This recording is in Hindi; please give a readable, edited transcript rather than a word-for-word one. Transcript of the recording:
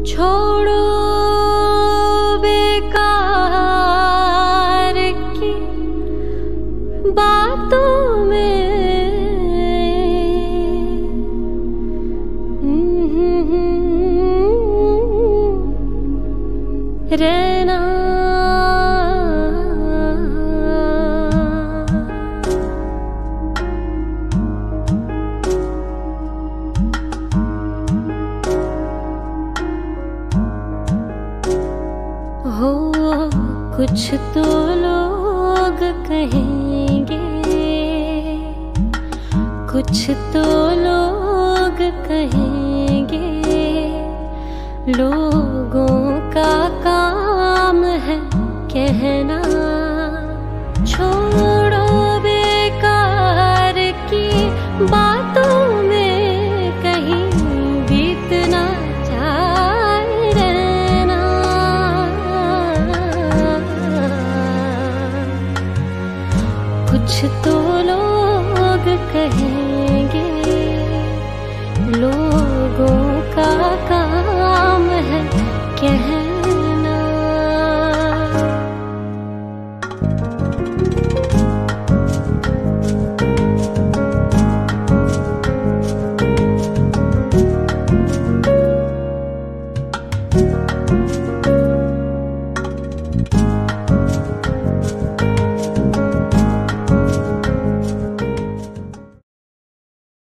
छोड़ो बेकार की बातों में रहना। हो कुछ तो लोग कहेंगे, कुछ तो लोग कहेंगे, लोगों का काम है कहना। छोड़ो बेकार की बातों में कहीं बीत ना जाए रहना। कुछ तो लोग कहेंगे, लोगों का काम है कहना।